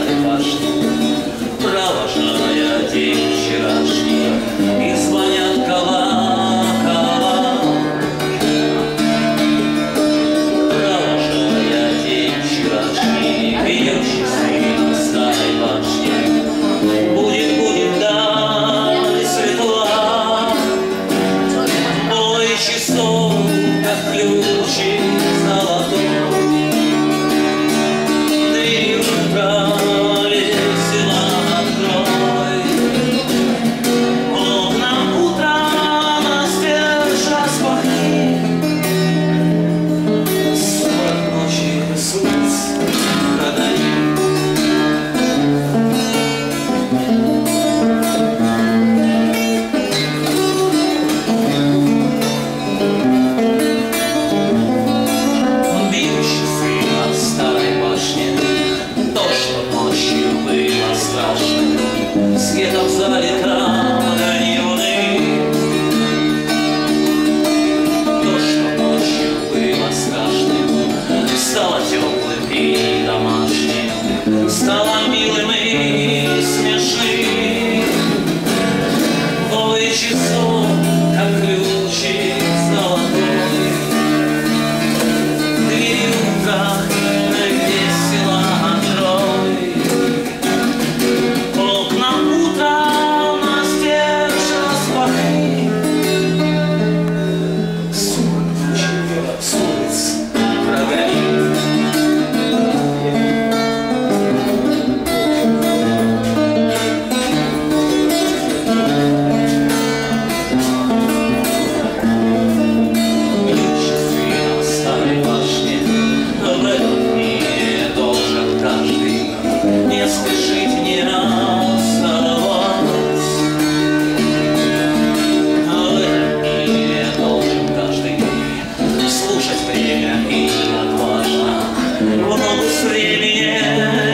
старой башни, провожая день вчерашний, и звонят колокола. Провожая день вчерашний, бьет часы на старой башне. Будет даль светла, бой часов, как ключи золотой. Светом залита огонь луны. То, что ночью было страшным, стало теплым и домашним, стало милым и смешным. Бой часов, как ключик золотой, дверь в руках весело открой. Время и отважно в ногу с временем